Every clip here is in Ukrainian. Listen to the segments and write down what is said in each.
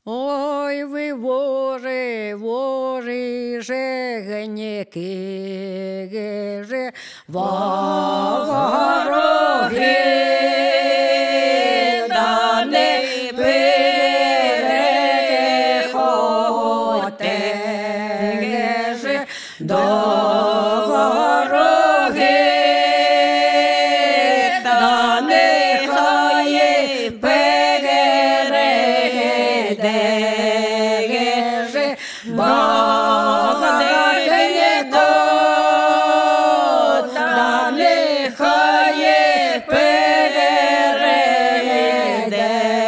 Ой, ви вори, жегеньки, же вороги, да не переходьте же до вороги, да нехай перейде же багатенько, да нехай перейде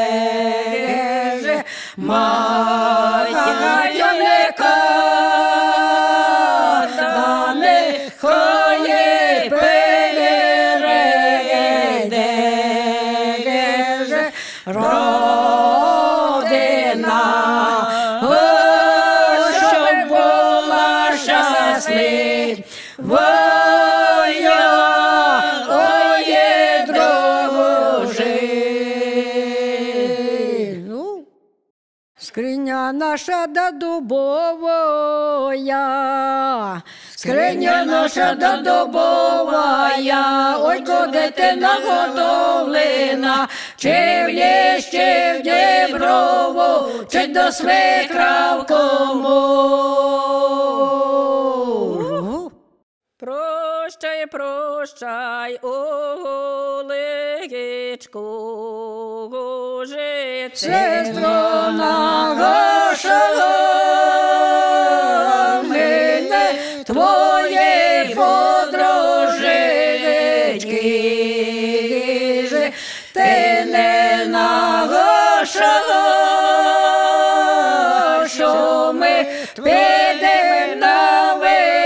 же багатенько, да нехай перейде же родина, щоб була щаслива, ой, дружину. Скриня наша да дубовая, скриня наша да дубовая, ой, коли ти наготовлена, чи в ліс, чи в діброву, чи до свекра в комору. Прощай, прощай, Олегичку, жити. Сестро наша, мене твоє подружечки, же ти не наша, що ми підемо на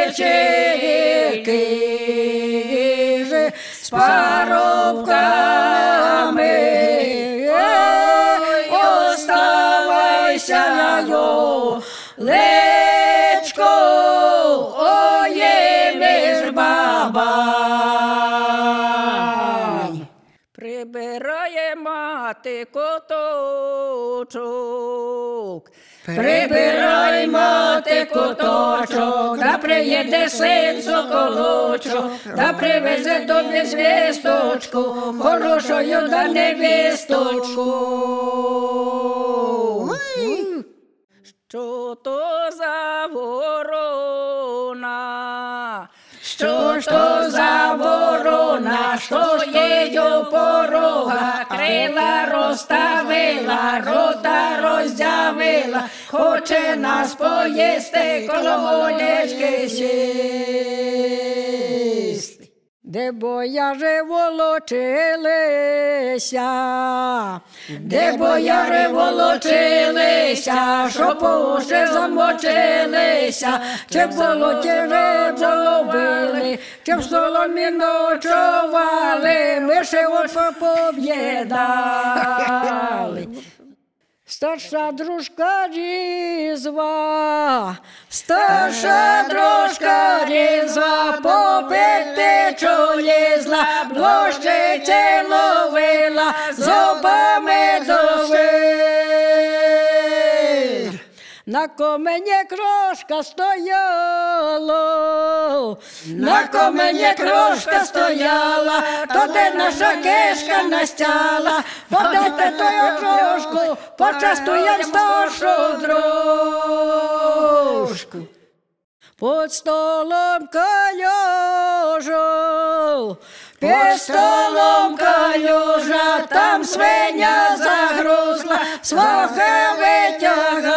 вечірки, же з парубками. Оставайся, Лечко, ой, між бабай. Прибирає мати коточок, Прибирай, мати, куточок, да приїде син соколочок, да привезе тобі звісточку, хорошою да невісточку. що то за ворона, Що ж то за ворона, що є у порога, крила розставила, рота роздявила, хоче нас поїсти, коло молечки сісти. Де бояри волочилися, де бояри волочилися, що по уші замочилися, чи в болоті рибу ловили, чи в соломі ночували, миші ось пов'їдали. Старша дружка різва, старша дружка різва, попити чолізла, блощиці ловила, зубами до свир. На комені крошка стояла, на комені крошка стояла, то де наша кишка настяла, подайте тою крошку, почастуєм старшу дружку. Под столом калюжу, під столом калюжа, там свиня загрузла, сваха витягла,